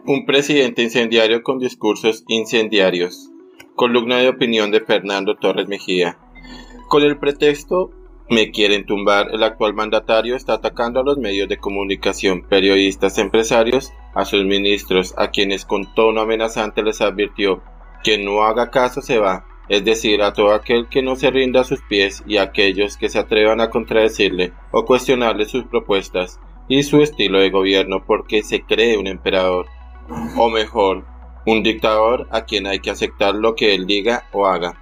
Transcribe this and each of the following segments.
Un presidente incendiario con discursos incendiarios. Columna de opinión de Fernando Torres Mejía. Con el pretexto "me quieren tumbar", el actual mandatario está atacando a los medios de comunicación, periodistas, empresarios, a sus ministros, a quienes con tono amenazante les advirtió: quien no haga caso se va, es decir, a todo aquel que no se rinda a sus pies y a aquellos que se atrevan a contradecirle o cuestionarle sus propuestas y su estilo de gobierno porque se cree un emperador. O mejor, un dictador a quien hay que aceptar lo que él diga o haga.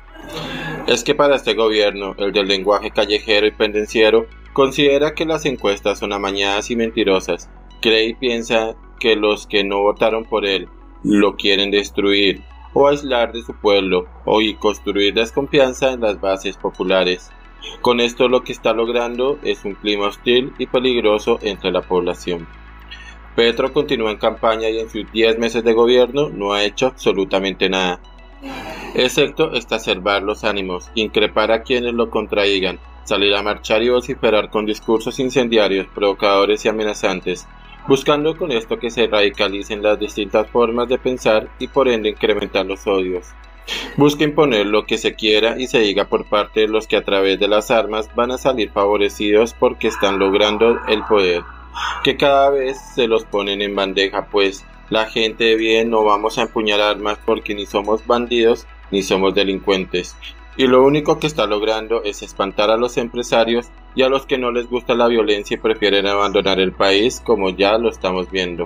Es que para este gobierno, el del lenguaje callejero y pendenciero, considera que las encuestas son amañadas y mentirosas. Cree y piensa que los que no votaron por él lo quieren destruir o aislar de su pueblo y construir desconfianza en las bases populares. Con esto lo que está logrando es un clima hostil y peligroso entre la población. Petro continúa en campaña y en sus 10 meses de gobierno no ha hecho absolutamente nada, excepto exacerbar los ánimos, increpar a quienes lo contradigan, salir a marchar y vociferar con discursos incendiarios, provocadores y amenazantes, buscando con esto que se radicalicen las distintas formas de pensar y por ende incrementar los odios. Busca imponer lo que se quiera y se diga por parte de los que a través de las armas van a salir favorecidos porque están logrando el poder, que cada vez se los ponen en bandeja, pues la gente de bien no vamos a empuñar armas porque ni somos bandidos ni somos delincuentes, y lo único que está logrando es espantar a los empresarios y a los que no les gusta la violencia y prefieren abandonar el país, como ya lo estamos viendo.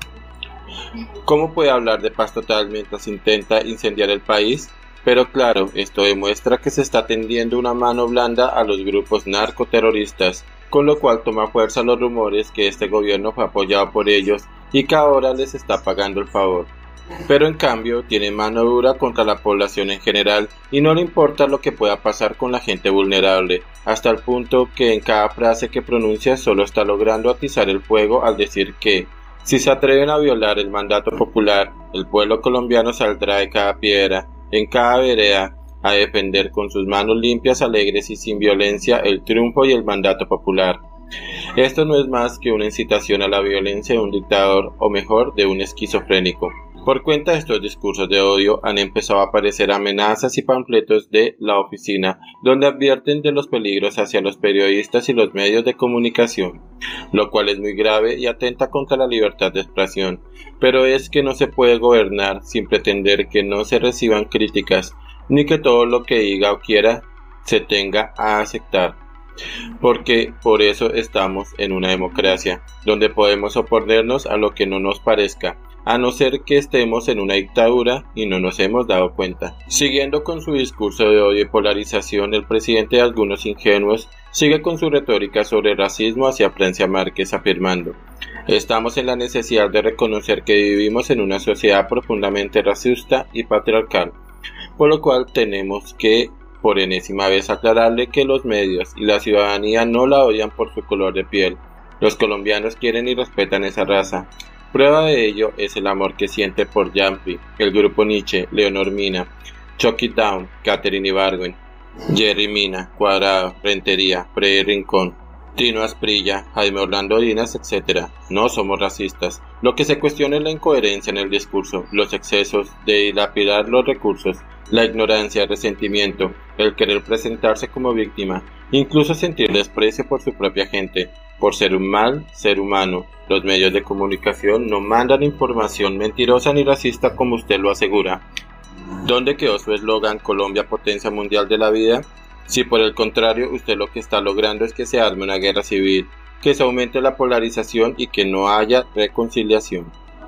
¿Cómo puede hablar de paz total mientras intenta incendiar el país? Pero claro, esto demuestra que se está tendiendo una mano blanda a los grupos narcoterroristas, con lo cual toma fuerza los rumores que este gobierno fue apoyado por ellos y que ahora les está pagando el favor. Pero en cambio tiene mano dura contra la población en general y no le importa lo que pueda pasar con la gente vulnerable, hasta el punto que en cada frase que pronuncia solo está logrando atizar el fuego al decir que si se atreven a violar el mandato popular, el pueblo colombiano saldrá de cada piedra, en cada vereda, a defender con sus manos limpias, alegres y sin violencia el triunfo y el mandato popular. Esto no es más que una incitación a la violencia de un dictador, o mejor, de un esquizofrénico. Por cuenta de estos discursos de odio han empezado a aparecer amenazas y panfletos de la oficina, donde advierten de los peligros hacia los periodistas y los medios de comunicación, lo cual es muy grave y atenta contra la libertad de expresión. Pero es que no se puede gobernar sin pretender que no se reciban críticas, ni que todo lo que diga o quiera se tenga a aceptar. Porque por eso estamos en una democracia, donde podemos oponernos a lo que no nos parezca, a no ser que estemos en una dictadura y no nos hemos dado cuenta. Siguiendo con su discurso de odio y polarización, el presidente de algunos ingenuos sigue con su retórica sobre racismo hacia Francia Márquez, afirmando: estamos en la necesidad de reconocer que vivimos en una sociedad profundamente racista y patriarcal, por lo cual tenemos que por enésima vez aclararle que los medios y la ciudadanía no la odian por su color de piel. Los colombianos quieren y respetan esa raza. Prueba de ello es el amor que siente por Jumpy, el grupo Nietzsche, Leonor Mina, Chucky Down, Katherine Ibargüen, Jerry Mina, Cuadrado, Rentería, Freddy Rincón, Tino Asprilla, Jaime Orlando Dinas, etc. No somos racistas. Lo que se cuestiona es la incoherencia en el discurso, los excesos de dilapidar los recursos, la ignorancia, el resentimiento, el querer presentarse como víctima, incluso sentir desprecio por su propia gente, por ser un mal ser humano. Los medios de comunicación no mandan información mentirosa ni racista como usted lo asegura. ¿Dónde quedó su eslogan Colombia potencia mundial de la vida? Si por el contrario usted lo que está logrando es que se arme una guerra civil, que se aumente la polarización y que no haya reconciliación.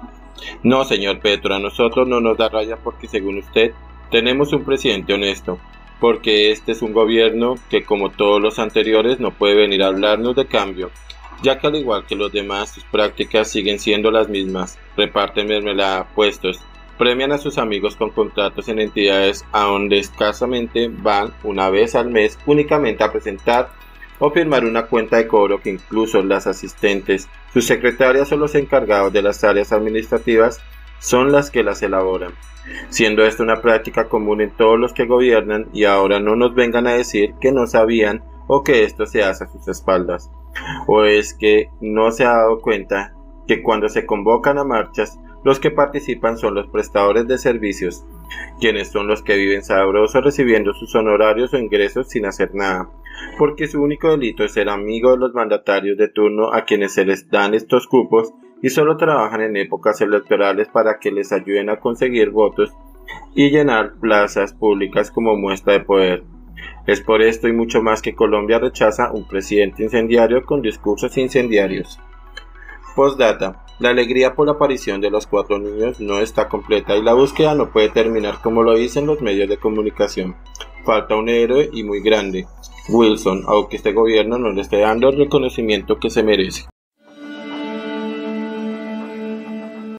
No, señor Petro, a nosotros no nos da raya porque según usted tenemos un presidente honesto, porque este es un gobierno que como todos los anteriores no puede venir a hablarnos de cambio, ya que al igual que los demás sus prácticas siguen siendo las mismas: reparten mermelada, puestos, premian a sus amigos con contratos en entidades a donde escasamente van una vez al mes únicamente a presentar o firmar una cuenta de cobro que incluso las asistentes, sus secretarias o los encargados de las áreas administrativas son las que las elaboran, siendo esto una práctica común en todos los que gobiernan, y ahora no nos vengan a decir que no sabían o que esto se hace a sus espaldas, o es que no se ha dado cuenta que cuando se convocan a marchas Los que participan son los prestadores de servicios, quienes son los que viven sabrosos recibiendo sus honorarios o ingresos sin hacer nada, porque su único delito es ser amigo de los mandatarios de turno a quienes se les dan estos cupos y solo trabajan en épocas electorales para que les ayuden a conseguir votos y llenar plazas públicas como muestra de poder. Es por esto y mucho más que Colombia rechaza un presidente incendiario con discursos incendiarios. Postdata. La alegría por la aparición de los 4 niños no está completa y la búsqueda no puede terminar como lo dicen los medios de comunicación. Falta un héroe y muy grande, Wilson, aunque este gobierno no le esté dando el reconocimiento que se merece.